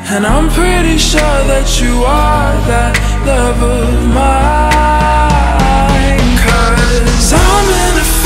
And I'm pretty sure that you are that love of mine. 'Cause I'm in a